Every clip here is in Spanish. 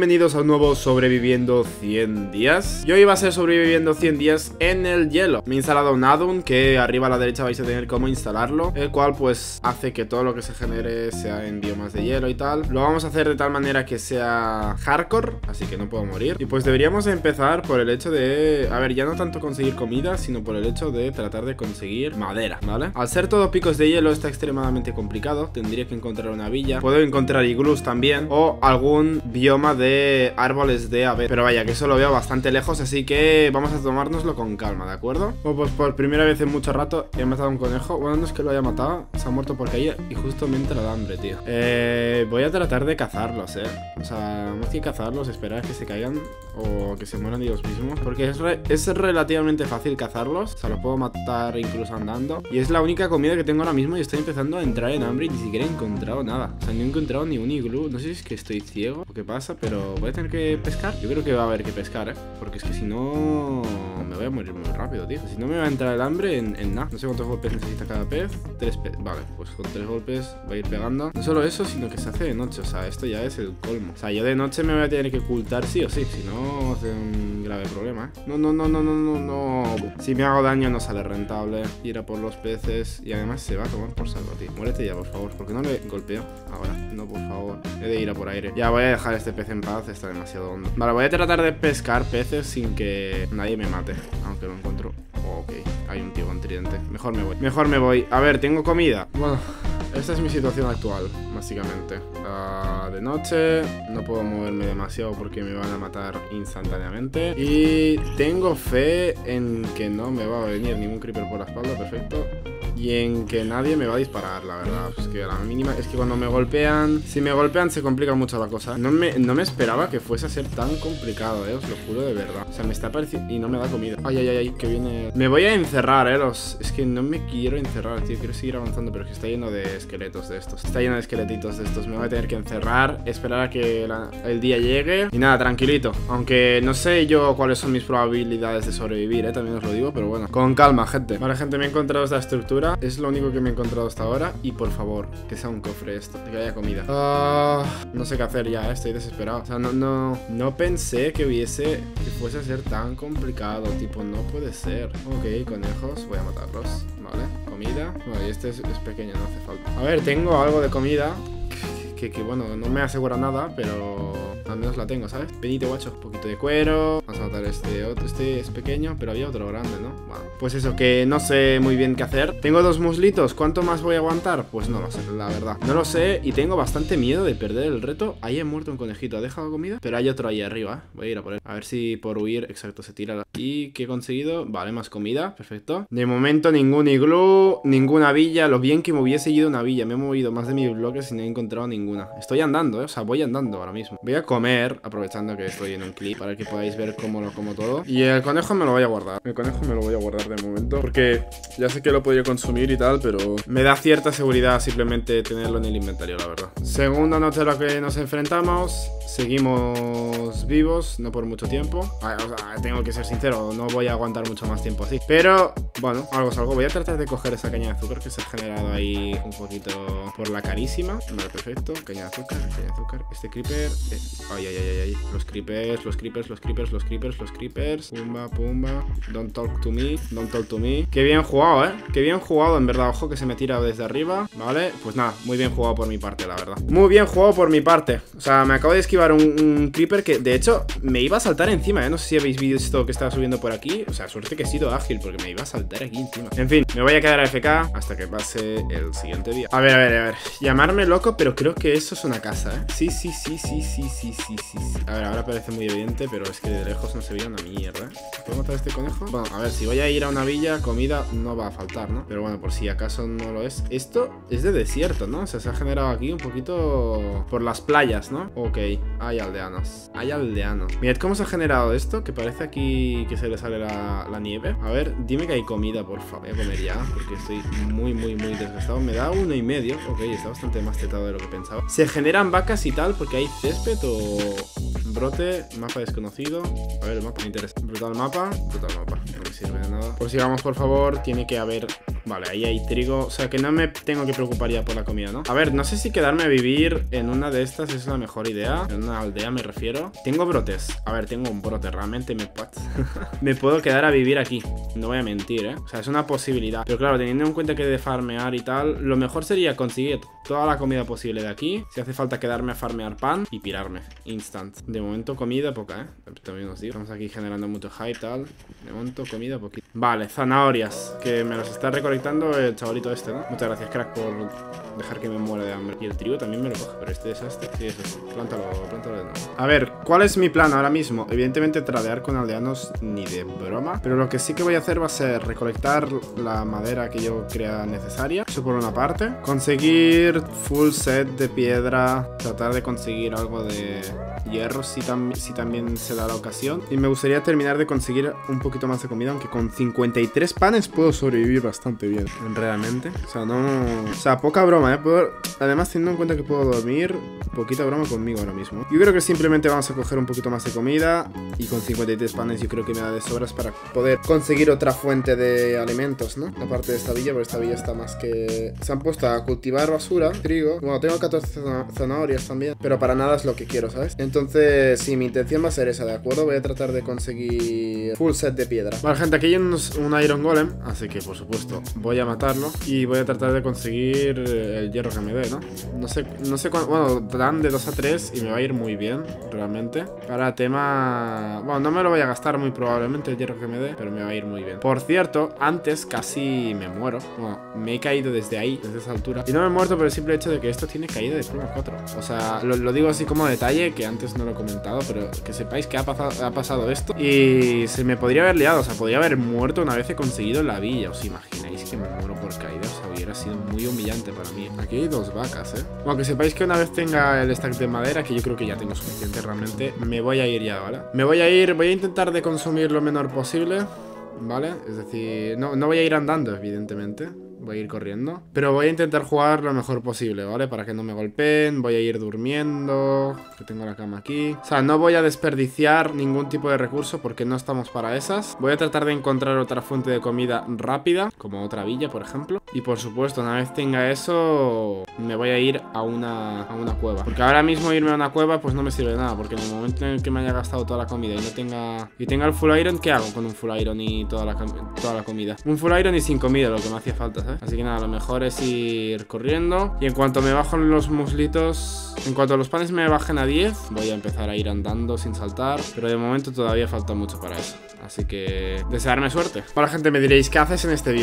Bienvenidos a un nuevo Sobreviviendo 100 días. Yo iba a ser Sobreviviendo 100 días en el hielo. Me he instalado un addon que arriba a la derecha vais a tener cómo instalarlo, el cual pues hace que todo lo que se genere sea en biomas de hielo y tal. Lo vamos a hacer de tal manera que sea hardcore, así que no puedo morir. Y pues deberíamos empezar por el hecho de, a ver, ya no tanto conseguir comida, sino por el hecho de tratar de conseguir madera, ¿vale? Al ser todo picos de hielo está extremadamente complicado. Tendría que encontrar una villa. Puedo encontrar iglús también, o algún bioma de árboles de ave, pero vaya, que eso lo veo bastante lejos, así que vamos a tomárnoslo con calma, ¿de acuerdo? Pues por primera vez en mucho rato he matado a un conejo. Bueno, no es que lo haya matado, se ha muerto por caída y justo me entra el hambre, tío. Voy a tratar de cazarlos, o sea, más que cazarlos, esperar a que se caigan o que se mueran ellos mismos, porque es relativamente fácil cazarlos, o sea, los puedo matar incluso andando, y es la única comida que tengo ahora mismo y estoy empezando a entrar en hambre y ni siquiera he encontrado nada. O sea, no he encontrado ni un iglú, no sé si es que estoy ciego o qué pasa, pero voy a tener que pescar. Yo creo que va a haber que pescar, porque es que si no me voy a morir muy rápido, tío. Si no me va a entrar el hambre en nada. No sé cuántos golpes necesita cada pez. 3 vale, pues con 3 golpes va a ir pegando. No solo eso, sino que se hace de noche. O sea, esto ya es el colmo. O sea, yo de noche me voy a tener que ocultar sí o sí. Si no, hace un grave problema, No. Si me hago daño no sale rentable ir a por los peces. Y además se va a tomar por saco, tío. Muérete ya, por favor, porque no le golpeo ahora. No, por favor. He de ir a por aire. Ya voy a dejar este pez en paz. Está demasiado hondo. Vale, voy a tratar de pescar peces sin que nadie me mate. Aunque lo encuentro. Ok, hay un tío con tridente. Mejor me voy. A ver, ¿tengo comida? Bueno, esta es mi situación actual, básicamente. De noche, no puedo moverme demasiado porque me van a matar instantáneamente. Y tengo fe en que no me va a venir ningún creeper por la espalda, perfecto. Y en que nadie me va a disparar, la verdad. Es que a la mínima, es que cuando me golpean, si me golpean se complica mucho la cosa. No me esperaba que fuese a ser tan complicado, os lo juro de verdad. O sea, me está pareciendo, y no me da comida. Ay, que viene. Me voy a encerrar, es que no me quiero encerrar, tío. Quiero seguir avanzando, pero es que está lleno de esqueletos de estos. Está lleno de esqueletitos de estos. Me voy a tener que encerrar, esperar a que el día llegue. Y nada, tranquilito. Aunque no sé yo cuáles son mis probabilidades de sobrevivir, también os lo digo, pero bueno. Con calma, gente. Vale, gente, me he encontrado esta estructura. Es lo único que me he encontrado hasta ahora. Y por favor, que sea un cofre esto, que haya comida. No sé qué hacer ya, estoy desesperado. O sea, no pensé que fuese a ser tan complicado. Tipo, no puede ser. Ok, conejos, voy a matarlos. Vale, comida. Vale, este es pequeño, no hace falta. A ver, tengo algo de comida que bueno, no me asegura nada, pero al menos la tengo, ¿sabes? Venite, guacho. Un poquito de cuero. Vamos a matar este otro. Este es pequeño, pero había otro grande, ¿no? Bueno, pues eso, que no sé muy bien qué hacer. Tengo 2 muslitos. ¿Cuánto más voy a aguantar? Pues no lo sé, la verdad. No lo sé y tengo bastante miedo de perder el reto. Ahí he muerto un conejito. ¿Ha dejado comida? Pero hay otro ahí arriba, Voy a ir a por él. A ver si por huir, exacto, se tira. ¿Y qué he conseguido? Vale, más comida. Perfecto. De momento ningún iglú, ninguna villa. Lo bien que me hubiese ido una villa. Me he movido más de mis bloques y no he encontrado ninguna. Estoy andando, o sea, voy andando ahora mismo. Voy a comer, aprovechando que estoy en un clip, para que podáis ver cómo lo como todo. Y el conejo me lo voy a guardar. El conejo me lo voy a guardar de momento, porque ya sé que lo podría consumir y tal, pero me da cierta seguridad simplemente tenerlo en el inventario, la verdad. Segunda noche a la que nos enfrentamos. Seguimos vivos, no por mucho tiempo. O sea, tengo que ser sincero, no voy a aguantar mucho más tiempo así. Pero, bueno, algo es algo. Voy a tratar de coger esa caña de azúcar que se ha generado ahí un poquito por la carísima. Vale, perfecto. Caña de azúcar. Este creeper. Ay. Los creepers. Pumba. Don't talk to me. Qué bien jugado, Qué bien jugado, en verdad. Ojo que se me tira desde arriba. Vale, pues nada, muy bien jugado por mi parte, la verdad. Muy bien jugado por mi parte. O sea, me acabo de esquivar un creeper que, de hecho, me iba a saltar encima, No sé si habéis visto que estaba subiendo por aquí. O sea, suerte que he sido ágil, porque me iba a saltar aquí encima. En fin, me voy a quedar AFK hasta que pase el siguiente día. A ver. Llamarme loco, pero creo que eso es una casa, Sí. A ver, ahora parece muy evidente, pero es que de lejos no se veía una mierda. ¿Puedo matar a este conejo? Bueno, a ver, si voy a ir a una villa, comida no va a faltar, ¿no? Pero bueno, por si acaso no lo es. Esto es de desierto, ¿no? O sea, se ha generado aquí un poquito por las playas, ¿no? Ok, hay aldeanos. Mirad cómo se ha generado esto, que parece aquí que se le sale la nieve. A ver, dime que hay comida, por favor. Voy a comer ya, porque estoy muy desgastado. Me da 1,5. Ok, está bastante más tetado de lo que pensaba. Se generan vacas y tal, porque hay césped o brote, mapa desconocido. A ver, el mapa me interesa. Brutal mapa. No me sirve de nada. Prosigamos, por favor. Tiene que haber Vale, ahí hay trigo. O sea que no me tengo que preocupar ya por la comida, ¿no? A ver, no sé si quedarme a vivir en una de estas es la mejor idea. En una aldea me refiero. Tengo brotes. A ver, tengo un brote. Realmente me puedo quedar a vivir aquí. No voy a mentir, ¿eh? O sea, es una posibilidad. Pero claro, teniendo en cuenta que de farmear y tal, lo mejor sería conseguir toda la comida posible de aquí. Si hace falta quedarme a farmear pan y pirarme. Instant. De momento comida poca, también os digo. Estamos aquí generando mucho hype y tal. De momento comida poquito. Vale, zanahorias. Que me las está recolectando el chavalito este, ¿no? Muchas gracias, crack, por dejar que me muera de hambre. Y el trigo también me lo coge, pero este desastre. Sí, es eso. Plántalo de nuevo. A ver, ¿cuál es mi plan ahora mismo? Evidentemente tradear con aldeanos ni de broma. Pero lo que sí que voy a hacer va a ser recolectar la madera que yo crea necesaria. Eso por una parte. Conseguir full set de piedra. Tratar de conseguir algo de hierro si también se da la ocasión. Y me gustaría terminar de conseguir un poquito más de comida, aunque con 53 panes puedo sobrevivir bastante bien, realmente. O sea, no... O sea, poca broma, además, teniendo en cuenta que puedo dormir, poquita broma conmigo ahora mismo. Yo creo que simplemente vamos a coger un poquito más de comida y con 53 panes yo creo que me da de sobras para poder conseguir otra fuente de alimentos, ¿no? Aparte de esta villa, porque esta villa está más que... Se han puesto a cultivar basura, trigo. Bueno, tengo 14 zanahorias también, pero para nada es lo que quiero, ¿sabes? Entonces, sí, mi intención va a ser esa, ¿de acuerdo? Voy a tratar de conseguir full set de piedra. Vale, gente, aquí hay un Iron Golem, así que, por supuesto, voy a matarlo y voy a tratar de conseguir el hierro que me dé, ¿no? No sé cuánto... Bueno, dan de 2 a 3 y me va a ir muy bien, realmente. Para tema... Bueno, no me lo voy a gastar muy probablemente el hierro que me dé, pero me va a ir muy bien. Por cierto, antes casi me muero. Bueno, me he caído desde ahí, desde esa altura. Y no me he muerto por el simple hecho de que esto tiene caída de prueba 4. O sea, lo digo así como detalle, que antes no lo he comentado, pero que sepáis que ha pasado esto. Y se me podría haber liado, o sea, podría haber muerto una vez he conseguido la villa. ¿Os imagináis que me muero por caída? O sea, hubiera sido muy humillante para mí. Aquí hay 2 vacas, ¿eh? Bueno, que sepáis que una vez tenga el stack de madera, que yo creo que ya tengo suficiente realmente, me voy a ir ya, ¿vale? Voy a intentar de consumir lo menor posible, ¿vale? Es decir, no voy a ir andando, evidentemente. Voy a ir corriendo, pero voy a intentar jugar lo mejor posible, ¿vale? Para que no me golpeen. Voy a ir durmiendo, que tengo la cama aquí. O sea, no voy a desperdiciar ningún tipo de recurso porque no estamos para esas. Voy a tratar de encontrar otra fuente de comida rápida, como otra villa, por ejemplo. Y por supuesto, una vez tenga eso, me voy a ir a una cueva. Porque ahora mismo irme a una cueva pues no me sirve de nada, porque en el momento en el que me haya gastado toda la comida y no tenga... Y tenga el full iron, ¿qué hago con un full iron y toda la comida? Un full iron y sin comida, lo que me hacía falta, ¿sabes? Así que nada, lo mejor es ir corriendo. Y en cuanto me bajan los muslitos, en cuanto los panes me bajen a 10, voy a empezar a ir andando sin saltar. Pero de momento todavía falta mucho para eso. Así que desearme suerte. Hola, gente, me diréis, ¿qué haces en este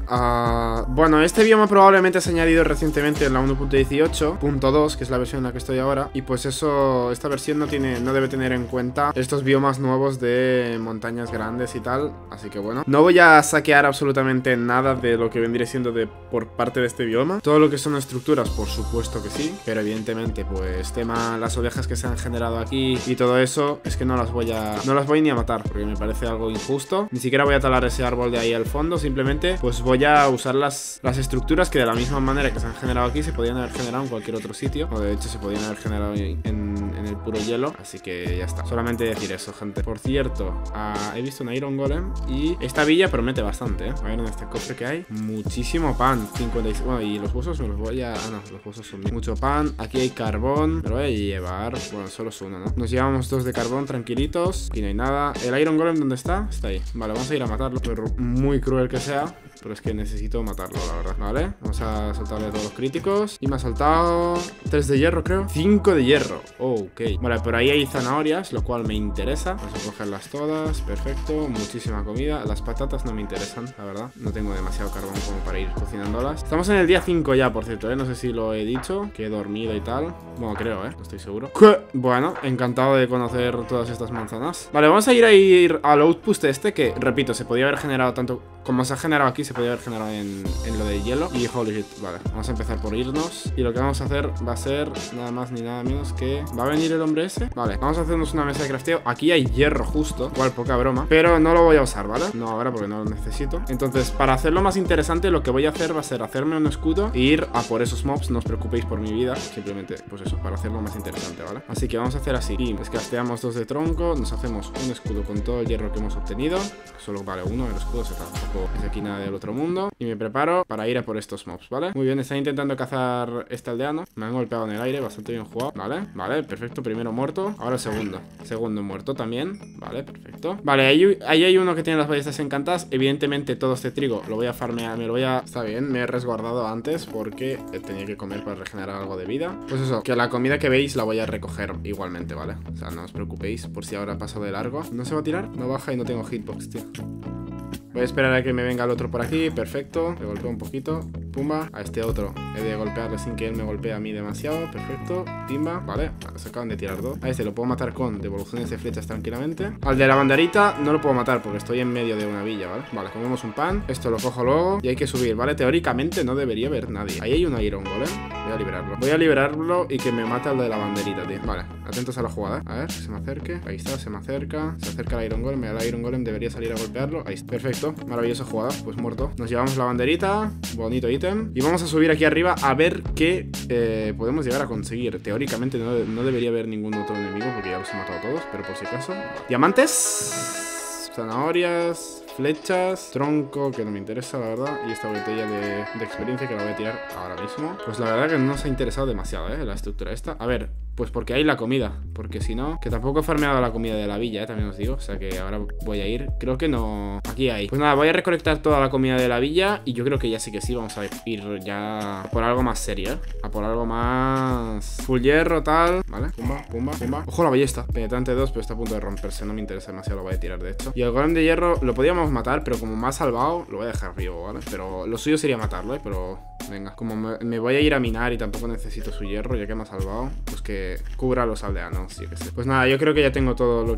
bioma? Bueno, este bioma probablemente se ha añadido recientemente en la 1.18.2, que es la versión en la que estoy ahora. Y pues eso, esta versión no debe tener en cuenta estos biomas nuevos de montañas grandes y tal. Así que bueno, no voy a saquear absolutamente nada de lo que vendría siendo por parte de este bioma. Todo lo que son estructuras, por supuesto que sí, pero evidentemente pues las ovejas que se han generado aquí y todo eso, es que no las voy ni a matar, porque me parece algo injusto. Ni siquiera voy a talar ese árbol de ahí al fondo, simplemente pues voy a usar las estructuras que de la misma manera que se han generado aquí se podían haber generado en cualquier otro sitio, o de hecho se podían haber generado en el puro hielo. Así que ya está, solamente decir eso, gente. Por cierto, he visto un Iron Golem y esta villa promete bastante, ¿eh? A ver en este cofre que hay muchísimo pan, 56. Bueno, y los huesos me los voy a... Ah, no, los huesos son bien. Mucho pan, aquí hay carbón, me lo voy a llevar. Bueno, solo es uno, ¿no? Nos llevamos 2 de carbón, tranquilitos. Aquí no hay nada. ¿El Iron Golem dónde está? Está ahí. Vale, vamos a ir a matarlo, por muy cruel que sea, pero es que necesito matarlo, la verdad. Vale, vamos a soltarle todos los críticos. Y me ha soltado 3 de hierro, creo. 5 de hierro, ok. Vale, por ahí hay zanahorias, lo cual me interesa. Vamos a cogerlas todas, perfecto. Muchísima comida. Las patatas no me interesan, la verdad. No tengo demasiado carbón como para ir cocinándolas. Estamos en el día 5 ya, por cierto, no sé si lo he dicho, que he dormido y tal. Bueno, creo, no estoy seguro. Bueno, encantado de conocer todas estas manzanas. Vale, vamos a ir al outpost este, que, repito, se podía haber generado tanto como se ha generado aquí, se podía haber generado en lo de hielo. Y holy shit, vale, vamos a empezar por irnos. Y lo que vamos a hacer va a ser nada más ni nada menos que... ¿Va a venir el hombre ese? Vale, vamos a hacernos una mesa de crafteo. Aquí hay hierro justo, cual poca broma, pero no lo voy a usar, ¿vale? No ahora porque no lo necesito. Entonces, para hacerlo más interesante, lo que que voy a hacer va a ser hacerme un escudo e ir a por esos mobs. No os preocupéis por mi vida, simplemente, pues eso, para hacerlo más interesante, ¿vale? Así que vamos a hacer así. Y descasteamos 2 de tronco, nos hacemos un escudo con todo el hierro que hemos obtenido. Solo vale 1 el escudo, se tampoco es aquí nada del otro mundo. Y me preparo para ir a por estos mobs, ¿vale? Muy bien, están intentando cazar este aldeano. Me han golpeado en el aire, bastante bien jugado. Vale, perfecto, primero muerto. Ahora el segundo muerto también. Vale, perfecto. Vale, ahí hay uno que tiene las ballestas encantadas. Evidentemente todo este trigo lo voy a farmear, Está bien, me he resguardado antes porque tenía que comer para regenerar algo de vida. Pues eso, que la comida que veis la voy a recoger igualmente, ¿vale? O sea, no os preocupéis por si ahora paso de largo. ¿No se va a tirar? No baja y no tengo hitbox, tío. Voy a esperar a que me venga el otro por aquí. Perfecto, le golpeo un poquito. Pumba, a este otro he de golpearle sin que él me golpee a mí demasiado. Perfecto, timba, vale, se acaban de tirar 2. A este lo puedo matar con devoluciones de flechas tranquilamente. Al de la banderita no lo puedo matar porque estoy en medio de una villa, ¿vale? Vale, comemos un pan, esto lo cojo luego y hay que subir, ¿vale? Teóricamente no debería haber nadie. Ahí hay un Iron Golem, voy a liberarlo y que me mate al de la banderita, tío. Vale, atentos a la jugada, a ver, que se me acerque. Ahí está, se me acerca, se acerca el Iron Golem. El Iron Golem debería salir a golpearlo. Ahí está, perfecto, maravillosa jugada, pues muerto. Nos llevamos la banderita, bonito ítem. Y vamos a subir aquí arriba a ver qué podemos llegar a conseguir. Teóricamente no debería haber ningún otro enemigo porque ya los he matado todos, pero por si acaso. Diamantes, zanahorias, flechas, tronco, que no me interesa, la verdad. Y esta botella de experiencia que la voy a tirar ahora mismo. Pues la verdad que no nos ha interesado demasiado, la estructura esta. A ver, pues porque hay la comida. Porque si no, que tampoco he farmeado la comida de la villa, también os digo. O sea que ahora voy a ir, creo que no. Aquí hay. Pues nada, voy a recolectar toda la comida de la villa. Y yo creo que ya sí que sí, vamos a ir ya por algo más serio, a por algo más full hierro, tal. Vale, pumba, pumba, pumba. Ojo la ballesta, penetrante 2, pero está a punto de romperse. No me interesa demasiado, lo voy a tirar de hecho. Y el golem de hierro lo podíamos matar, pero como me ha salvado, lo voy a dejar vivo, ¿vale? Pero lo suyo sería matarlo, pero venga, como me voy a ir a minar y tampoco necesito su hierro, ya que me ha salvado, pues que cubra a los aldeanos, sí que sé. Pues nada, yo creo que ya tengo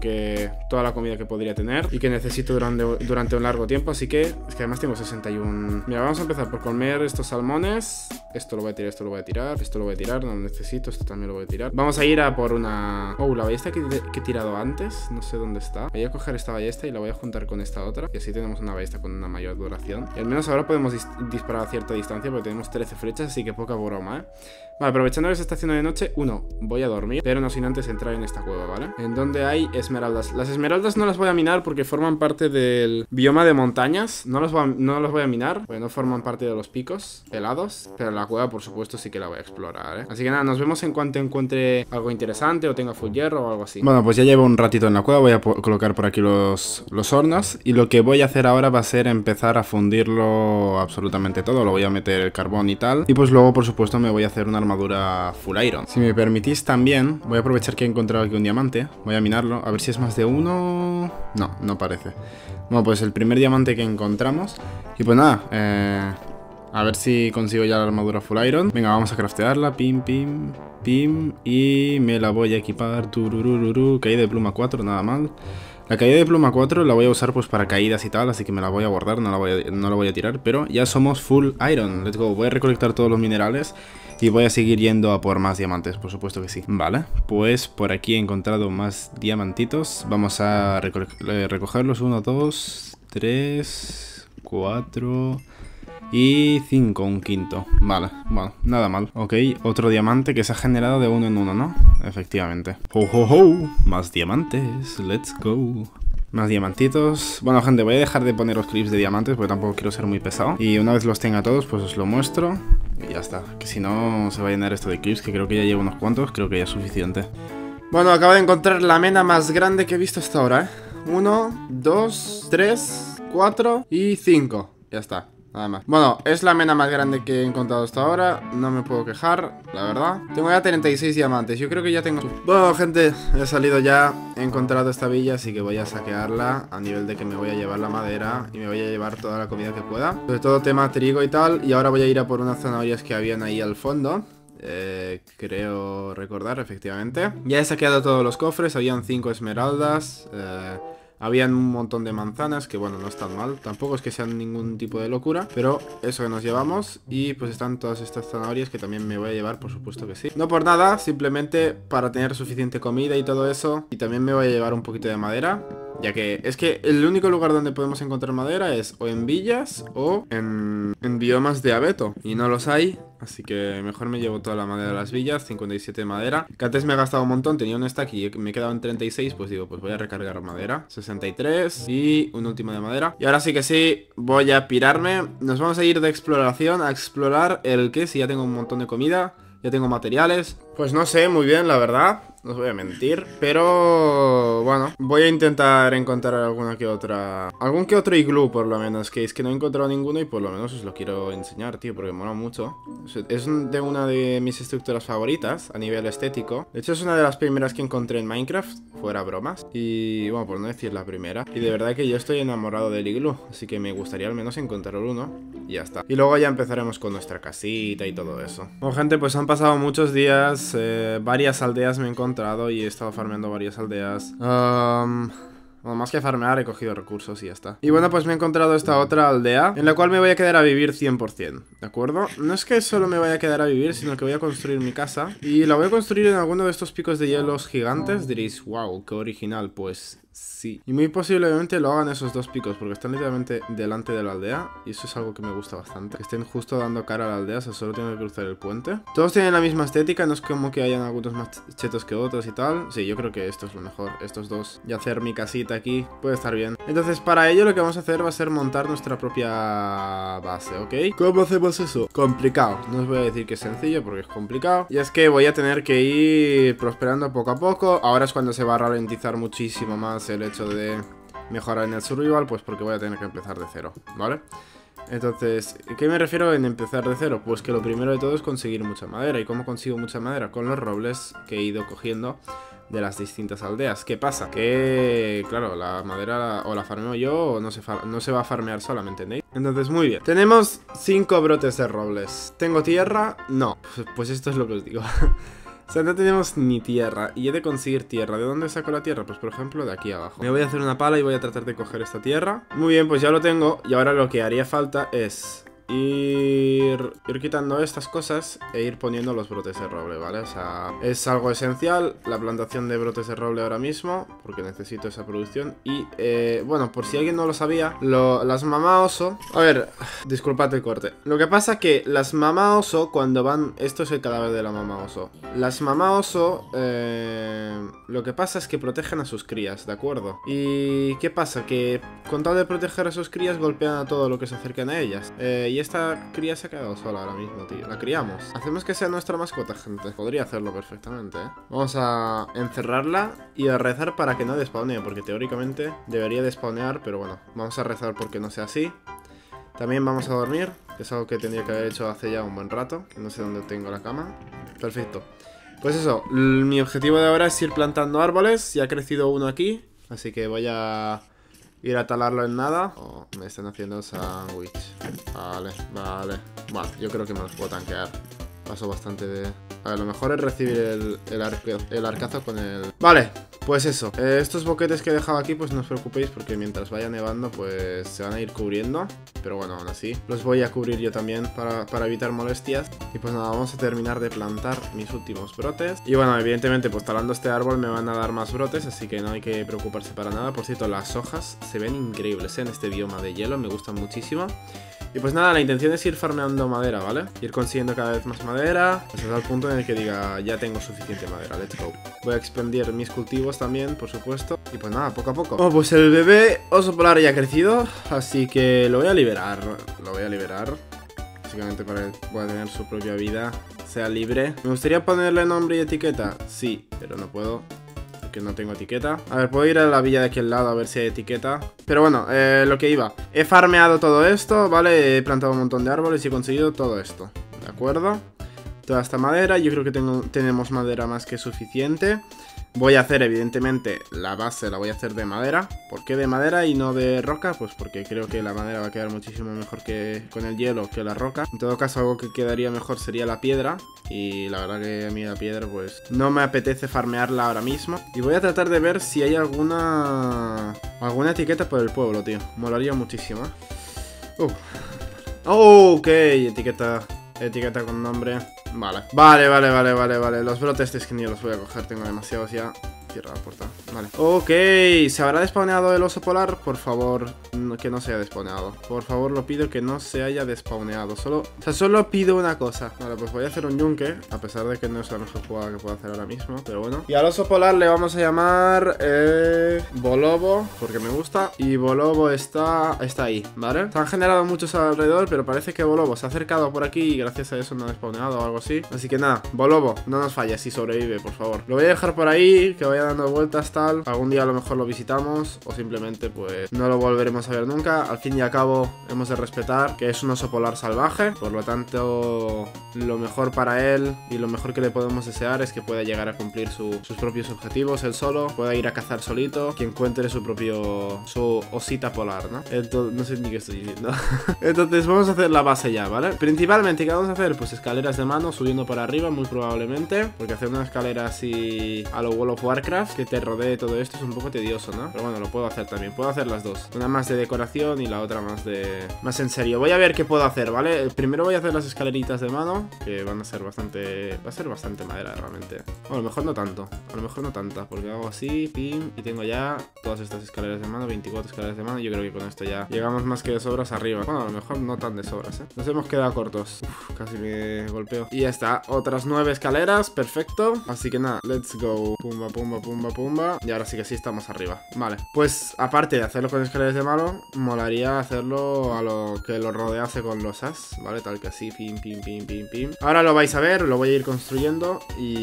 toda la comida que podría tener y que necesito durante un largo tiempo, así que es que además tengo 61. Mira, vamos a empezar por comer estos salmones. Esto lo voy a tirar, esto lo voy a tirar, esto lo voy a tirar, no lo necesito, esto también lo voy a tirar. Vamos a ir a por una... Oh, la ballesta que he tirado antes, no sé dónde está. Voy a coger esta ballesta y la voy a juntar con esta otra, y así tenemos una ballesta con una mayor duración. Y al menos ahora podemos disparar a cierta distancia porque tenemos 13 flechas, así que poca broma, Vale, aprovechando que se está haciendo de noche, voy a dormir, pero no sin antes entrar en esta cueva, ¿vale? En donde hay esmeraldas. Las esmeraldas no las voy a minar porque forman parte del bioma de montañas. No las voy a minar porque no forman parte de los picos helados, pero la cueva, por supuesto, sí que la voy a explorar, Así que nada, nos vemos en cuanto encuentre algo interesante o tenga full hierro o algo así. Bueno, pues ya llevo un ratito en la cueva. Voy a colocar por aquí los hornos. Y lo que voy a hacer ahora va a ser empezar a fundirlo absolutamente todo. Lo voy a meter el carbón y tal. Y pues luego, por supuesto, me voy a hacer una armadura full iron. Si me permitís también, voy a aprovechar que he encontrado aquí un diamante. Voy a minarlo, a ver si es más de uno. No, no parece. Bueno, pues el primer diamante que encontramos. Y pues nada, a ver si consigo ya la armadura full iron. Venga, vamos a craftearla. Pim, pim, pim. Y me la voy a equipar. Tururururu. Caída de pluma 4, nada mal. La caída de pluma 4 la voy a usar pues para caídas y tal, así que me la voy a guardar, no la voy a tirar. Pero ya somos full iron, let's go. Voy a recolectar todos los minerales y voy a seguir yendo a por más diamantes, por supuesto que sí. Vale, pues por aquí he encontrado más diamantitos. Vamos a recogerlos. 1, 2, 3, 4... y 5, un quinto. Vale, bueno, nada mal. Ok, otro diamante que se ha generado de uno en uno, ¿no? Efectivamente. ¡Ho, ho, ho! Más diamantes, let's go. Más diamantitos. Bueno, gente, voy a dejar de poner los clips de diamantes porque tampoco quiero ser muy pesado. Y una vez los tenga todos, pues os lo muestro. Y ya está. Que si no, se va a llenar esto de clips, que creo que ya llevo unos cuantos. Creo que ya es suficiente. Bueno, acabo de encontrar la mena más grande que he visto hasta ahora, 1, 2, 3, 4 y 5. Ya está. Nada más. Bueno, es la mena más grande que he encontrado hasta ahora. No me puedo quejar, la verdad. Tengo ya 36 diamantes. Yo creo que ya tengo... Bueno, gente, he salido ya. He encontrado esta villa, así que voy a saquearla. A nivel de que me voy a llevar la madera y me voy a llevar toda la comida que pueda. Sobre todo tema trigo y tal. Y ahora voy a ir a por unas zanahorias que habían ahí al fondo. Creo recordar, efectivamente. Ya he saqueado todos los cofres. Habían 5 esmeraldas. Habían un montón de manzanas, que bueno, no están mal. Tampoco es que sean ningún tipo de locura, pero eso que nos llevamos. Y pues están todas estas zanahorias que también me voy a llevar, por supuesto que sí. No por nada, simplemente para tener suficiente comida y todo eso. Y también me voy a llevar un poquito de madera. Ya que es que el único lugar donde podemos encontrar madera es o en villas o en biomas de abeto. Y no los hay, así que mejor me llevo toda la madera de las villas. 57 de madera, que antes me he gastado un montón. Tenía un stack y me he quedado en 36. Pues digo, pues voy a recargar madera. 63 y un último de madera. Y ahora sí que sí, voy a pirarme. Nos vamos a ir de exploración a explorar el que si ya tengo un montón de comida, ya tengo materiales. Pues no sé muy bien, la verdad. No os voy a mentir, pero bueno, voy a intentar encontrar alguna que otra, algún que otro iglú por lo menos, que es que no he encontrado ninguno y por lo menos os lo quiero enseñar, tío, porque mola mucho. Es de una de mis estructuras favoritas a nivel estético. De hecho es una de las primeras que encontré en Minecraft, fuera bromas. Y bueno, por no decir la primera. Y de verdad que yo estoy enamorado del iglú, así que me gustaría al menos encontrar uno y ya está. Y luego ya empezaremos con nuestra casita y todo eso. Bueno, gente, pues han pasado muchos días, varias aldeas me he encontrado y he estado farmeando varias aldeas. Bueno, más que farmear he cogido recursos y ya está. Y bueno, pues me he encontrado esta otra aldea en la cual me voy a quedar a vivir 100%, ¿de acuerdo? No es que solo me vaya a quedar a vivir, sino que voy a construir mi casa. Y la voy a construir en alguno de estos picos de hielos gigantes. Diréis, wow, qué original. Pues sí. Y muy posiblemente lo hagan esos dos picos, porque están literalmente delante de la aldea. Y eso es algo que me gusta bastante, que estén justo dando cara a la aldea, o sea, solo tengo que cruzar el puente. Todos tienen la misma estética, no es como que hayan algunos más chetos que otros y tal. Sí, yo creo que esto es lo mejor, estos dos. Y hacer mi casita aquí puede estar bien. Entonces para ello lo que vamos a hacer va a ser montar nuestra propia base, ¿ok? ¿Cómo hacemos eso? Complicado. No os voy a decir que es sencillo porque es complicado. Y es que voy a tener que ir prosperando poco a poco. Ahora es cuando se va a ralentizar muchísimo más el hecho de mejorar en el survival, pues porque voy a tener que empezar de cero, ¿vale? Entonces, ¿qué me refiero en empezar de cero? Pues que lo primero de todo es conseguir mucha madera. ¿Y cómo consigo mucha madera? Con los robles que he ido cogiendo de las distintas aldeas. ¿Qué pasa? Que, claro, la madera o la farmeo yo o no se va a farmear sola, ¿me entendéis? Entonces, muy bien. Tenemos 5 brotes de robles. ¿Tengo tierra? No. Pues esto es lo que os digo. O sea, no tenemos ni tierra y he de conseguir tierra. ¿De dónde saco la tierra? Pues por ejemplo de aquí abajo. Me voy a hacer una pala y voy a tratar de coger esta tierra. Muy bien, pues ya lo tengo. Y ahora lo que haría falta es ir quitando estas cosas e ir poniendo los brotes de roble, ¿vale? O sea, es algo esencial la plantación de brotes de roble ahora mismo, porque necesito esa producción. Y, bueno, por si alguien no lo sabía, las mamá oso... A ver, disculpad el corte. Lo que pasa que las mamá oso cuando van... Esto es el cadáver de la mamá oso. Las mamá oso, lo que pasa es que protegen a sus crías, ¿de acuerdo? ¿Y qué pasa? Que con tal de proteger a sus crías golpean a todo lo que se acercan a ellas. Y esta cría se ha quedado sola ahora mismo, tío. La criamos. Hacemos que sea nuestra mascota, gente. Podría hacerlo perfectamente, ¿eh? Vamos a encerrarla y a rezar para que no despawnee, porque teóricamente debería despawnear, pero bueno, vamos a rezar porque no sea así. También vamos a dormir, que es algo que tendría que haber hecho hace ya un buen rato. No sé dónde tengo la cama. Perfecto. Pues eso, mi objetivo de ahora es ir plantando árboles. Ya ha crecido uno aquí, así que voy a ir a talarlo en nada. Oh, me están haciendo sándwich. Vale, vale. Bueno, yo creo que me los puedo tanquear. Paso bastante de... A ver, lo mejor es recibir el arcazo con el... Vale, pues eso. Estos boquetes que he dejado aquí, pues no os preocupéis porque mientras vaya nevando, pues se van a ir cubriendo. Pero bueno, aún así, los voy a cubrir yo también para evitar molestias. Y pues nada, vamos a terminar de plantar mis últimos brotes. Y bueno, evidentemente, pues talando este árbol me van a dar más brotes, así que no hay que preocuparse para nada. Por cierto, las hojas se ven increíbles, ¿eh? En este bioma de hielo, me gustan muchísimo. Y pues nada, la intención es ir farmeando madera, ¿vale? Ir consiguiendo cada vez más madera, hasta el punto en el que diga, ya tengo suficiente madera, let's go. Voy a expandir mis cultivos también, por supuesto. Y pues nada, poco a poco. Oh, pues el bebé oso polar ya ha crecido, así que lo voy a liberar. Lo voy a liberar, básicamente para que pueda tener su propia vida, sea libre. ¿Me gustaría ponerle nombre y etiqueta? Sí, pero no puedo, que no tengo etiqueta. A ver, puedo ir a la villa de aquí al lado a ver si hay etiqueta. Pero bueno, lo que iba. He farmeado todo esto, ¿vale? He plantado un montón de árboles y he conseguido todo esto, ¿de acuerdo? Toda esta madera, yo creo que tenemos madera más que suficiente. Voy a hacer, evidentemente, la base la voy a hacer de madera. ¿Por qué de madera y no de roca? Pues porque creo que la madera va a quedar muchísimo mejor que con el hielo que la roca. En todo caso, algo que quedaría mejor sería la piedra. Y la verdad que a mí la piedra, pues, no me apetece farmearla ahora mismo. Y voy a tratar de ver si hay alguna etiqueta por el pueblo, tío. Molaría muchísimo, ¿eh? Ok, etiqueta con nombre. Vale. Vale. Los brotes es que ni los voy a coger, tengo demasiados ya. cierra la puerta. Vale. Ok, ¿se habrá despawneado el oso polar? Por favor, que no se haya despawneado. Por favor, lo pido que no se haya despawneado. Solo pido una cosa. Vale, pues voy a hacer un yunque, a pesar de que no es la mejor jugada que puedo hacer ahora mismo, pero bueno. Y al oso polar le vamos a llamar Bolobo, porque me gusta. Y Bolobo está ahí, ¿vale? Se han generado muchos alrededor, pero parece que Bolobo se ha acercado por aquí y gracias a eso no ha despawneado o algo así. Así que nada, Bolobo, no nos falles y sobrevive, por favor. Lo voy a dejar por ahí, que vaya dando vueltas, tal. Algún día a lo mejor lo visitamos o simplemente pues no lo volveremos a ver nunca. Al fin y al cabo hemos de respetar que es un oso polar salvaje, por lo tanto lo mejor para él y lo mejor que le podemos desear es que pueda llegar a cumplir sus propios objetivos él solo, pueda ir a cazar solito, que encuentre su osita polar, ¿no? Entonces, no sé ni qué estoy diciendo. Entonces vamos a hacer la base ya, ¿vale? Principalmente, ¿qué vamos a hacer? Pues escaleras de mano subiendo por arriba, muy probablemente, porque hacer una escalera así a lo World of Warcraft que te rodee todo esto es un poco tedioso, ¿no? Pero bueno, lo puedo hacer también, puedo hacer las dos, una más de decoración y la otra más en serio. Voy a ver qué puedo hacer, ¿vale? Primero voy a hacer las escaleritas de mano, que van a ser bastante... va a ser bastante madera realmente. Bueno, a lo mejor no tanto, a lo mejor no tanta, porque hago así, pim, y tengo ya todas estas escaleras de mano, 24 escaleras de mano. Yo creo que con esto ya llegamos más que de sobras arriba. Bueno, a lo mejor no tan de sobras, ¿eh? Nos hemos quedado cortos. Uf, casi me golpeo. Y ya está, otras 9 escaleras, perfecto. Así que nada, let's go. Pumba, pumba, pumba, pumba. Y ahora sí que sí estamos arriba. Vale, pues aparte de hacerlo con escaleras de mano, molaría hacerlo a lo que lo rodease con losas, ¿vale? Tal que así, pim, pim, pim, pim, pim. Ahora lo vais a ver, lo voy a ir construyendo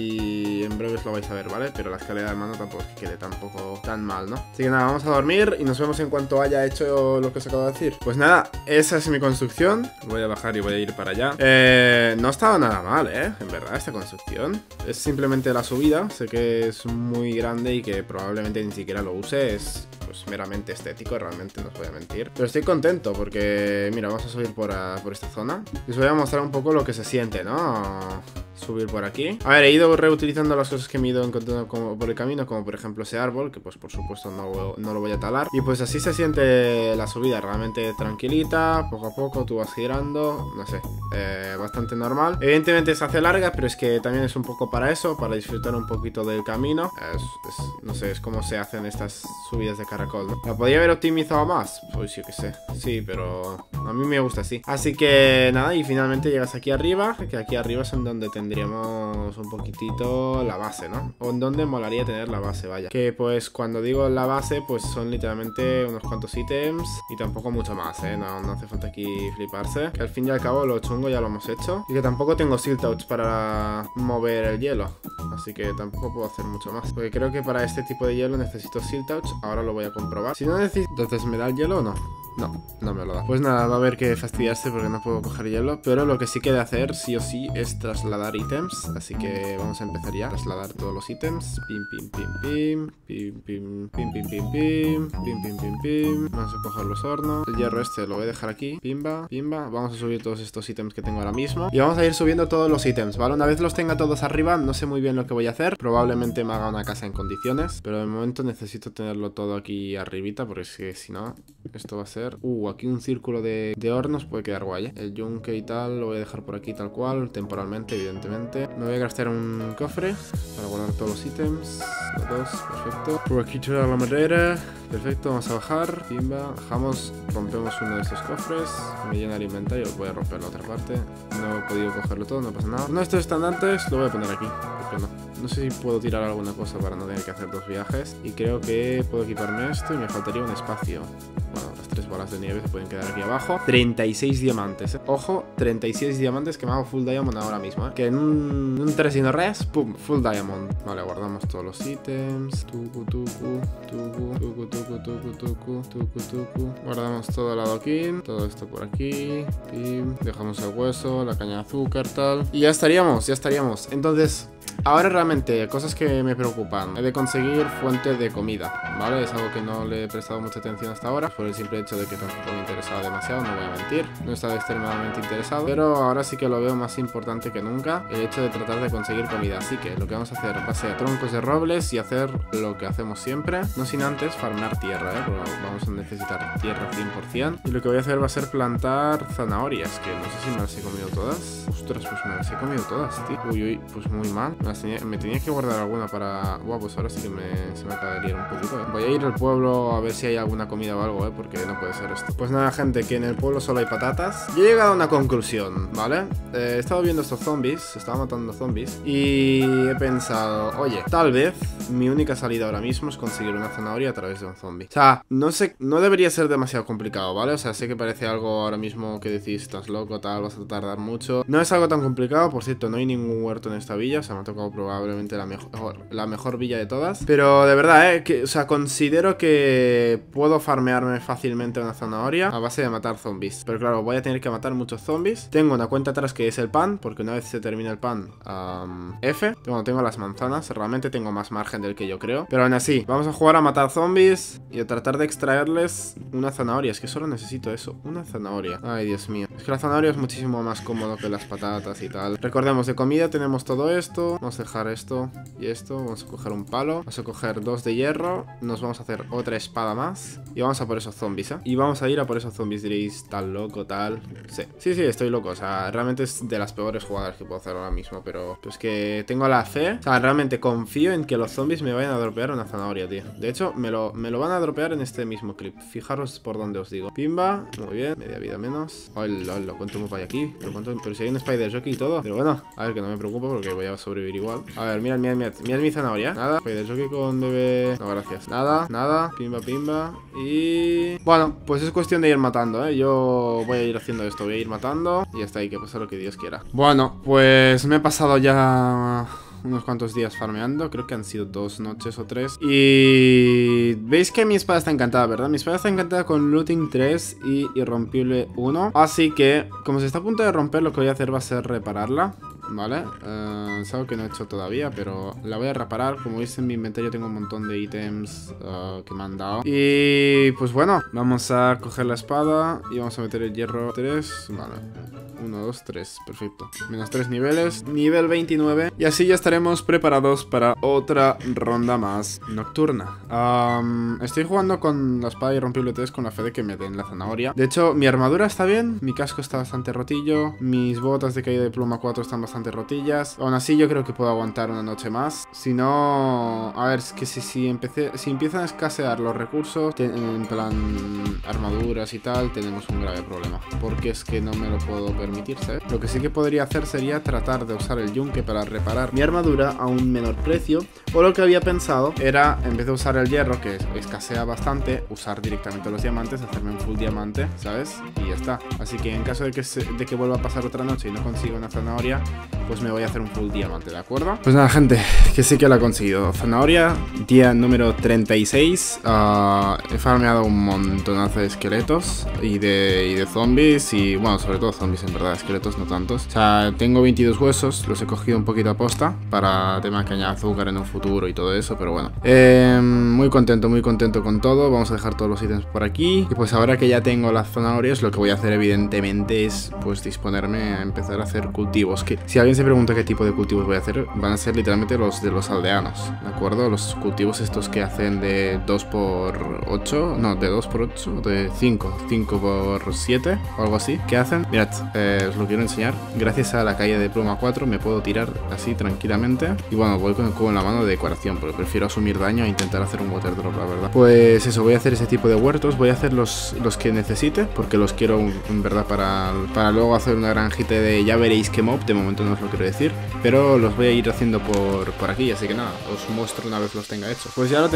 y en breves lo vais a ver, ¿vale? Pero la escalera de mano tampoco es que quede tampoco tan mal, ¿no? Así que nada, vamos a dormir y nos vemos en cuanto haya hecho lo que os acabo de decir. Pues nada, esa es mi construcción. Voy a bajar y voy a ir para allá. No estaba nada mal, en verdad, esta construcción. Es simplemente la subida. Sé que es muy grande y que probablemente ni siquiera lo use. Es pues meramente estético, realmente no os voy a mentir. Pero estoy contento porque, mira, vamos a subir por esta zona. Y os voy a mostrar un poco lo que se siente, ¿no? Subir por aquí. A ver, he ido reutilizando las cosas que me he ido encontrando como por el camino, como por ejemplo ese árbol, que pues por supuesto no lo voy a talar. Y pues así se siente la subida, realmente tranquilita, poco a poco tú vas girando, no sé, bastante normal. Evidentemente se hace larga, pero es que también es un poco para eso, para disfrutar un poquito del camino. No sé, es como se hacen estas subidas de caracol, ¿no? ¿La podría haber optimizado más? Pues yo qué sé, sí, pero a mí me gusta así. Así que nada, y finalmente llegas aquí arriba, que aquí arriba es en donde tendríamos un poquitito la base, ¿no? O en donde molaría tener la base, vaya. Que pues cuando digo la base, pues son literalmente unos cuantos ítems y tampoco mucho más, no hace falta aquí fliparse. Que al fin y al cabo lo chungo ya lo hemos hecho. Y que tampoco tengo Seal Touch para mover el hielo. Así que tampoco puedo hacer mucho más. Porque creo que para este tipo de hielo necesito Seal Touch. Ahora lo voy a comprobar. Si no necesito, entonces ¿me da el hielo o no? No me lo da. Pues nada, va a haber que fastidiarse porque no puedo coger hielo. Pero lo que sí que de hacer, sí o sí, es trasladar ítems. Así que vamos a empezar ya. Trasladar todos los ítems. Pim, pim, pim, pim. Pim, pim, pim, pim, pim, pim. Pim, pim, pim, pim. Vamos a coger los hornos. El hierro este lo voy a dejar aquí. Pimba, pimba. Vamos a subir todos estos ítems que tengo ahora mismo. Y vamos a ir subiendo todos los ítems, ¿vale? Una vez los tenga todos arriba, no sé muy bien lo que voy a hacer. Probablemente me haga una casa en condiciones. Pero de momento necesito tenerlo todo aquí arribita. Porque es que si no, esto va a ser... aquí un círculo de hornos puede quedar guay, ¿eh? El yunque y tal lo voy a dejar por aquí tal cual, temporalmente, evidentemente. Me voy a gastar un cofre para guardar todos los ítems. Los dos, perfecto. Por aquí tirar la madera. Perfecto, vamos a bajar. Pimba, bajamos, rompemos uno de estos cofres. Me llena el inventario, voy a romper la otra parte. No he podido cogerlo todo, no pasa nada. No, estos están antes, lo voy a poner aquí. ¿Por qué no? No sé si puedo tirar alguna cosa para no tener que hacer dos viajes. Y creo que puedo equiparme esto y me faltaría un espacio. Bueno, las 3 bolas de nieve se pueden quedar aquí abajo. 36 diamantes, Ojo, 36 diamantes que me hago full diamond ahora mismo, Que en un 3 y no res, pum, full diamond. Vale, guardamos todos los ítems. Tucu, tucu, tucu, tucu, tucu, tucu, tucu, tucu, tucu. Guardamos todo el adoquín. Todo esto por aquí. Pim. Dejamos el hueso, la caña de azúcar, tal. Y ya estaríamos, ya estaríamos. Entonces... ahora realmente, cosas que me preocupan. He de conseguir fuente de comida, ¿vale? Es algo que no le he prestado mucha atención hasta ahora, por el simple hecho de que tampoco me interesaba demasiado, no voy a mentir. No he estado extremadamente interesado, pero ahora sí que lo veo más importante que nunca, el hecho de tratar de conseguir comida. Así que lo que vamos a hacer va a ser troncos de robles y hacer lo que hacemos siempre, no sin antes farmar tierra, Porque vamos a necesitar tierra 100%. Y lo que voy a hacer va a ser plantar zanahorias, que no sé si me las he comido todas. Ostras, pues me las he comido todas, tío. Uy, uy, pues muy mal. Me tenía que guardar alguna para... Buah, pues ahora sí que se me acaba de liar un poquito, Voy a ir al pueblo a ver si hay alguna comida o algo, Porque no puede ser esto. Pues nada, gente, que en el pueblo solo hay patatas. Yo he llegado a una conclusión, ¿vale? He estado viendo estos zombies, estaba matando zombies, y he pensado, oye, tal vez mi única salida ahora mismo es conseguir una zanahoria a través de un zombie. O sea, no sé, no debería ser demasiado complicado, ¿vale? O sea, sé que parece algo ahora mismo que decís, estás loco, tal, vas a tardar mucho. No es algo tan complicado, por cierto, no hay ningún huerto en esta villa. O sea, me ha tocado probablemente la mejor villa de todas. Pero de verdad, o sea, considero que puedo farmearme fácilmente una zanahoria a base de matar zombies. Pero claro, voy a tener que matar muchos zombies. Tengo una cuenta atrás que es el pan, porque una vez se termina el pan, F. Bueno, tengo las manzanas, realmente tengo más margen del que yo creo. Pero aún así, vamos a jugar a matar zombies y a tratar de extraerles una zanahoria. Es que solo necesito eso, una zanahoria. Ay, Dios mío. Es que la zanahoria es muchísimo más cómodo que las patatas y tal. Recordemos, de comida tenemos todo esto. Vamos a dejar esto y esto. Vamos a coger un palo. Vamos a coger 2 de hierro. Nos vamos a hacer otra espada más. Y vamos a por esos zombies, Y vamos a ir a por esos zombies. Diréis, tal loco, tal. Sí, estoy loco. O sea, realmente es de las peores jugadas que puedo hacer ahora mismo. Pero pues que tengo la fe. O sea, realmente confío en que los zombies me vayan a dropear una zanahoria, tío. De hecho, me lo van a dropear en este mismo clip. Fijaros por donde os digo. Pimba. Muy bien. Media vida menos. Hola, ¿cuánto me vaya aquí? Pero si hay un Spider Jockey y todo. Pero bueno, a ver, que no me preocupo porque voy a sobrevivir igual. A ver, mirad mi zanahoria. Nada. Spider Jockey con bebé. No, gracias. Nada. Pimba. Y... bueno, pues es cuestión de ir matando, Yo voy a ir haciendo esto. Voy a ir matando. Y hasta ahí, que pasa lo que Dios quiera. Bueno, pues me he pasado ya unos cuantos días farmeando. Creo que han sido 2 noches o 3. Y veis que mi espada está encantada, ¿verdad? Mi espada está encantada con looting 3 y irrompible 1. Así que, como se está a punto de romper, lo que voy a hacer va a ser repararla, ¿vale? Es algo que no he hecho todavía, pero la voy a reparar. Como veis, en mi inventario tengo un montón de ítems que me han dado. Y pues bueno, vamos a coger la espada y vamos a meter el hierro 3. Vale, 1, 2, 3, perfecto. Menos 3 niveles, nivel 29. Y así ya estaremos preparados para otra ronda más nocturna. Estoy jugando con la espada irrompible 3 con la fe de que me den la zanahoria. De hecho, mi armadura está bien, mi casco está bastante rotillo, mis botas de caída de pluma 4 están bastante rotillas. Aún así yo creo que puedo aguantar una noche más. Si no... a ver, es que si empiezan a escasear los recursos, en plan armaduras y tal, tenemos un grave problema. Porque es que no me lo puedo permitir, ¿sabes? Lo que sí que podría hacer sería tratar de usar el yunque para reparar mi armadura a un menor precio. O lo que había pensado era, en vez de usar el hierro, que escasea bastante, usar directamente los diamantes, hacerme un full diamante, ¿sabes? Y ya está. Así que en caso de que vuelva a pasar otra noche y no consiga una zanahoria, pues me voy a hacer un full diamante, ¿de acuerdo? Pues nada, gente, que sí que lo he conseguido. Zanahoria, día número 36. He farmeado un montonazo de esqueletos y de zombies. Y bueno, sobre todo zombies, en verdad, esqueletos no tantos. O sea, tengo 22 huesos, los he cogido un poquito a posta para tema caña de azúcar en un futuro y todo eso, pero bueno. Muy contento con todo. Vamos a dejar todos los ítems por aquí. Y pues ahora que ya tengo las zanahorias, lo que voy a hacer evidentemente es pues disponerme a empezar a hacer cultivos. Que si alguien se pregunta qué tipo de cultivos voy a hacer, van a ser literalmente los de los aldeanos, ¿de acuerdo? Los cultivos estos que hacen de 2x8, no, de 2x8, de 5x7 o algo así. ¿Qué hacen? Mirad, os lo quiero enseñar. Gracias a la caída de pluma 4 me puedo tirar así tranquilamente. Y bueno, voy con el cubo en la mano de decoración, porque prefiero asumir daño a intentar hacer un water drop, la verdad. Pues eso, voy a hacer ese tipo de huertos. Voy a hacer los que necesite, porque los quiero en verdad para luego hacer una granjita de ya veréis qué mob. De momento no os lo quiero decir, pero los voy a ir haciendo por aquí, así que nada, os muestro una vez los tenga hechos. Pues ya lo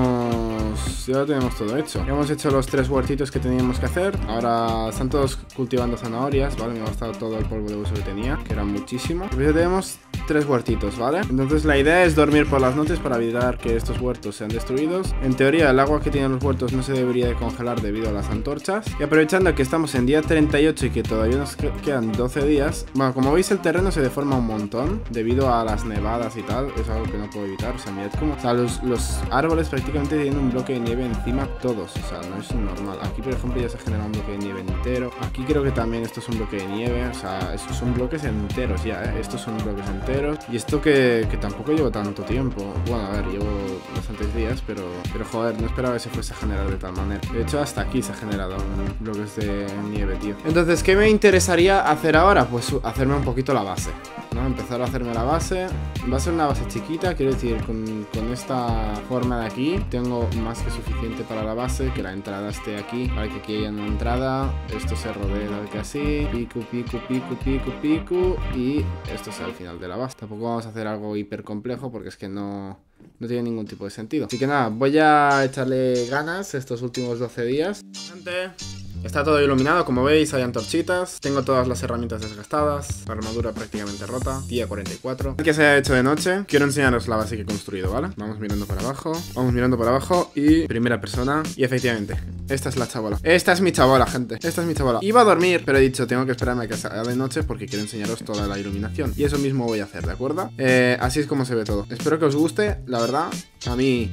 tenemos todo hecho. Ya hemos hecho los 3 huertitos que teníamos que hacer. Ahora están todos cultivando zanahorias, ¿vale? Me ha gastado todo el polvo de uso que tenía, que era muchísimo. Pues ya tenemos 3 huertitos, ¿vale? Entonces la idea es dormir por las noches para evitar que estos huertos sean destruidos. En teoría el agua que tienen los huertos no se debería de congelar debido a las antorchas. Y aprovechando que estamos en día 38 y que todavía nos quedan 12 días, bueno, como veis el terreno se deforma un montón debido a las nevadas y tal. Es algo que no puedo evitar. O sea, mirad cómo, o sea, los árboles prácticamente tienen un bloque de nieve encima todos. O sea, no es normal. Aquí por ejemplo ya se genera un bloque de nieve entero. Aquí creo que también esto es un bloque de nieve. O sea, estos son bloques enteros ya, Estos son bloques enteros. obreros. Y esto que tampoco llevo tanto tiempo. Bueno, a ver, llevo bastantes días, pero joder, no esperaba que se fuese a generar de tal manera. De hecho, hasta aquí se ha generado bloques de nieve, tío. Entonces, ¿qué me interesaría hacer ahora? Pues hacerme un poquito la base, ¿no? Empezar a hacerme la base. Va a ser una base chiquita, quiero decir, con esta forma de aquí tengo más que suficiente para la base, que la entrada esté aquí, para que aquí haya una entrada, esto se rodea que así, pico, pico, pico, pico, pico, y esto sea el final de la base. Tampoco vamos a hacer algo hiper complejo porque es que no tiene ningún tipo de sentido. Así que nada, voy a echarle ganas estos últimos 12 días. Gente, está todo iluminado, como veis, hay antorchitas. Tengo todas las herramientas desgastadas. La armadura prácticamente rota. Día 44. Que se ha hecho de noche. Quiero enseñaros la base que he construido, ¿vale? Vamos mirando para abajo. Vamos mirando para abajo. Y primera persona. Y efectivamente, esta es la chabola. Esta es mi chabola, gente. Esta es mi chabola. Iba a dormir, pero he dicho, tengo que esperarme a que sea de noche porque quiero enseñaros toda la iluminación. Y eso mismo voy a hacer, ¿de acuerdo? Así es como se ve todo. Espero que os guste, la verdad. A mí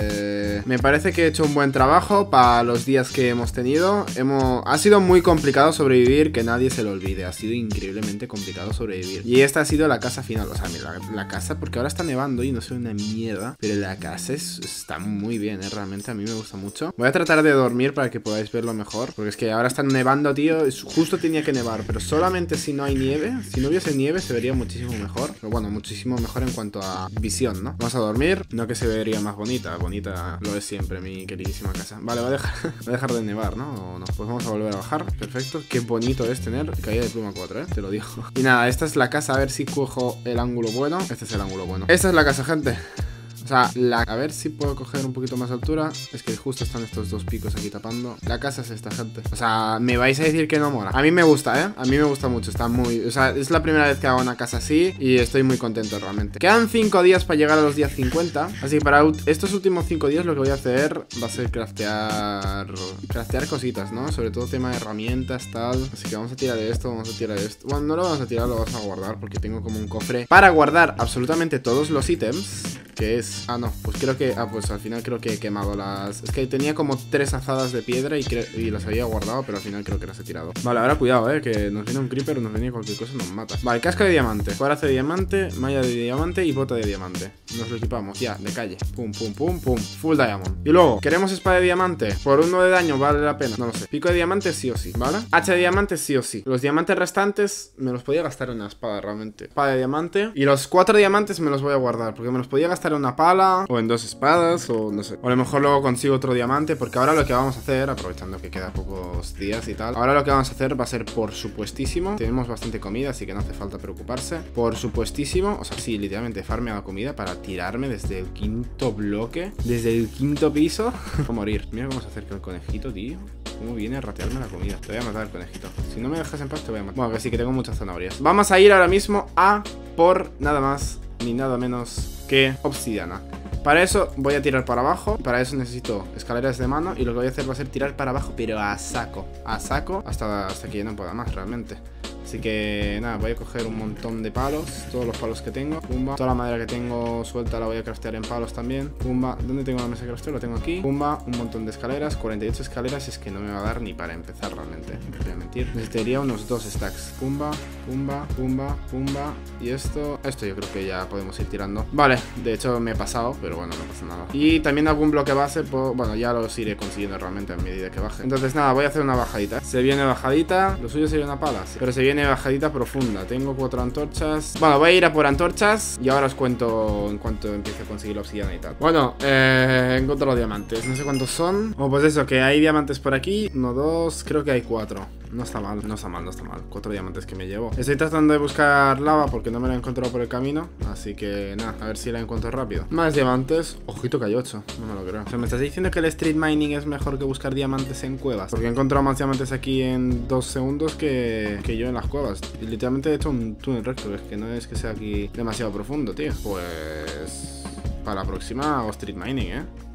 me parece que he hecho un buen trabajo para los días que hemos tenido. Ha sido muy complicado sobrevivir, que nadie se lo olvide. Ha sido increíblemente complicado sobrevivir. Y esta ha sido la casa final. O sea, la casa, porque ahora está nevando y no soy una mierda, pero la casa está muy bien, realmente a mí me gusta mucho. Voy a tratar de dormir para que podáis verlo mejor, porque es que ahora está nevando, tío. Justo tenía que nevar, pero solamente si no hay nieve. Si no hubiese nieve se vería muchísimo mejor. Pero bueno, muchísimo mejor en cuanto a visión, ¿no? Vamos a dormir. No que se vería más bonita. Bonita lo es siempre, mi queridísima casa. Vale, va a dejar de nevar, ¿no? O no. Pues vamos a volver a bajar. Perfecto. Qué bonito es tener caída de pluma 4, te lo digo. Y nada, esta es la casa. A ver si cojo el ángulo bueno. Este es el ángulo bueno. Esta es la casa, gente. O sea, a ver si puedo coger un poquito más de altura. Es que justo están estos dos picos aquí tapando. La casa es esta, gente. O sea, me vais a decir que no mola. A mí me gusta, ¿eh? A mí me gusta mucho. Está muy... O sea, es la primera vez que hago una casa así y estoy muy contento realmente. Quedan 5 días para llegar a los días 50. Así que para estos últimos 5 días lo que voy a hacer va a ser craftear cositas, ¿no? Sobre todo tema de herramientas, tal. Así que vamos a tirar esto, vamos a tirar esto. Bueno, no lo vamos a tirar, lo vamos a guardar porque tengo como un cofre para guardar absolutamente todos los ítems. Que es... Ah, no, pues creo que... Ah, pues al final creo que he quemado las... Es que tenía como 3 azadas de piedra y las había guardado, pero al final creo que las he tirado. Vale, ahora cuidado, que nos viene un creeper, nos viene cualquier cosa y nos mata. Vale, casca de diamante, coraza de diamante, malla de diamante y bota de diamante. Nos lo equipamos, ya, de calle. Pum, pum, pum, pum. Full diamond. Y luego, ¿queremos espada de diamante? Por 1 de daño, vale la pena. No lo sé. Pico de diamante sí o sí, ¿vale? Hacha de diamante sí o sí. Los diamantes restantes me los podía gastar en una espada, realmente. Espada de diamante. Y los 4 diamantes me los voy a guardar, porque me los podía gastar en una pala o en 2 espadas, o no sé. O a lo mejor luego consigo otro diamante, porque ahora lo que vamos a hacer, aprovechando que queda pocos días y tal, ahora lo que vamos a hacer va a ser, por supuestísimo, tenemos bastante comida, así que no hace falta preocuparse. Por supuestísimo, o sea, sí, literalmente farmeado comida para tirarme desde el 5.º bloque, desde el 5.º piso, a morir. Mira cómo se acerca el conejito, tío. Cómo viene a ratearme la comida. Te voy a matar el conejito. Si no me dejas en paz te voy a matar. Bueno, que sí, que tengo muchas zanahorias. Vamos a ir ahora mismo a por nada más ni nada menos que obsidiana. Para eso voy a tirar para abajo. Para eso necesito escaleras de mano. Y lo que voy a hacer va a ser tirar para abajo, pero a saco. A saco hasta que ya no pueda más, realmente. Así que nada, voy a coger un montón de palos. Todos los palos que tengo. Pumba. Toda la madera que tengo suelta la voy a craftear en palos también. Pumba. ¿Dónde tengo la mesa de crafteo? Lo tengo aquí. Pumba. Un montón de escaleras. 48 escaleras. Es que no me va a dar ni para empezar realmente. No voy a mentir. Necesitaría unos 2 stacks. Pumba. Pumba. Pumba. Pumba. Y esto yo creo que ya podemos ir tirando. Vale. De hecho me he pasado, pero bueno, no pasa nada. Y también algún bloque base. Bueno, ya los iré consiguiendo realmente a medida que baje. Entonces nada, voy a hacer una bajadita. Se viene bajadita. Lo suyo sería una pala, sí. Pero se viene bajadita profunda. Tengo 4 antorchas. Bueno, voy a ir a por antorchas y ahora os cuento en cuanto empiece a conseguir la obsidiana y tal. Bueno, encuentro los diamantes. No sé cuántos son. Oh, pues eso, que hay diamantes por aquí. 1, 2, creo que hay 4. No está mal, no está mal, no está mal. 4 diamantes que me llevo. Estoy tratando de buscar lava porque no me la he encontrado por el camino. Así que nada, a ver si la encuentro rápido. Más diamantes. Ojito que hay 8. No me lo creo. O sea, ¿me estás diciendo que el street mining es mejor que buscar diamantes en cuevas? Porque he encontrado más diamantes aquí en 2 segundos que yo en las cuevas. Y literalmente he hecho un túnel recto. Es que no es que sea aquí demasiado profundo, tío. Pues... para la próxima hago street mining,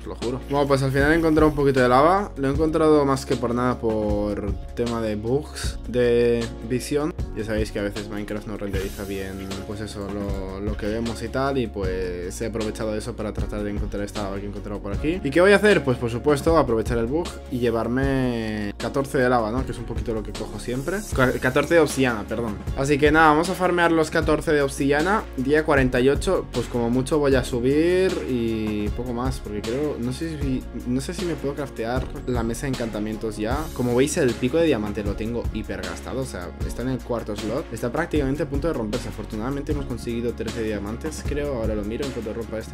os lo juro. Bueno, pues al final he encontrado un poquito de lava. Lo he encontrado más que por nada por tema de bugs de visión. Ya sabéis que a veces Minecraft no renderiza bien, pues eso, lo que vemos y tal. Y pues he aprovechado eso para tratar de encontrar esta lava que he encontrado por aquí. ¿Y qué voy a hacer? Pues por supuesto aprovechar el bug y llevarme 14 de lava, ¿no? Que es un poquito lo que cojo siempre. 14 de obsidiana, perdón. Así que nada, vamos a farmear los 14 de obsidiana. Día 48, pues como mucho voy a subir y poco más, porque creo, no sé si me puedo craftear la mesa de encantamientos ya. Como veis, el pico de diamante lo tengo hiper gastado, o sea, está en el cuarto slot. Está prácticamente a punto de romperse. Afortunadamente hemos conseguido 13 diamantes, creo. Ahora lo miro en cuanto rompa este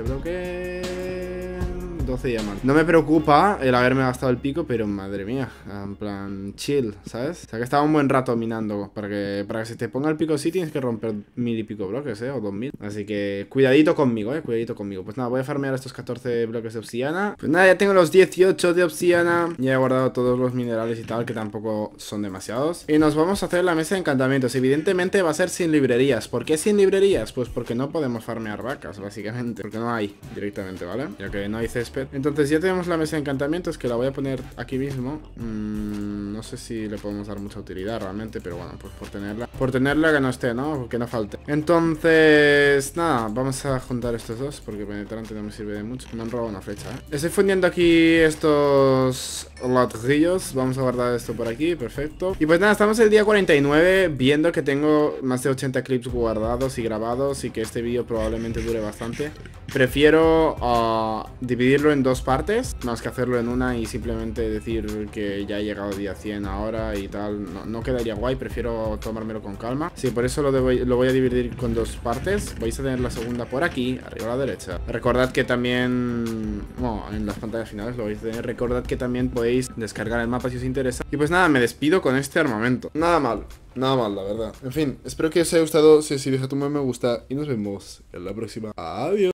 bloque. 12 diamantes. No me preocupa el haberme gastado el pico, pero madre mía, en plan chill, ¿sabes? O sea que estaba un buen rato minando. Para que se te ponga el pico sí tienes que romper 1000 y pico bloques, o 2000. Así que cuidadito conmigo, cuidadito conmigo. Pues nada, voy a farmear estos 14 bloques de obsidiana. Pues nada, ya tengo los 18 de obsidiana. Ya he guardado todos los minerales y tal, que tampoco son demasiados. Y nos vamos a hacer la mesa de encantamientos. Evidentemente va a ser sin librerías. ¿Por qué sin librerías? Pues porque no podemos farmear vacas, básicamente. Porque no hay directamente, ¿vale? Ya que no hay césped. Entonces ya tenemos la mesa de encantamientos, que la voy a poner aquí mismo. No sé si le podemos dar mucha utilidad realmente, pero bueno, pues por tenerla que no esté, ¿no? Que no falte. Entonces, nada, vamos a juntar estos dos, porque penetrante no me sirve de mucho. Me han robado una flecha, ¿eh? Estoy fundiendo aquí estos ladrillos. Vamos a guardar esto por aquí, perfecto. Y pues nada, estamos el día 49, viendo que tengo más de 80 clips guardados y grabados, y que este vídeo probablemente dure bastante. Prefiero dividirlo en dos partes, más que hacerlo en una y simplemente decir que ya he llegado día 100 ahora y tal. No quedaría guay, prefiero tomármelo con calma. Sí, por eso lo voy a dividir con dos partes. Vais a tener la segunda por aquí, arriba a la derecha. Recordad que también, bueno, en las pantallas finales lo vais a tener. Recordad que también podéis descargar el mapa si os interesa. Y pues nada, me despido con este armamento. Nada mal, la verdad. En fin, espero que os haya gustado. Si deja tu me gusta y nos vemos en la próxima. Adiós.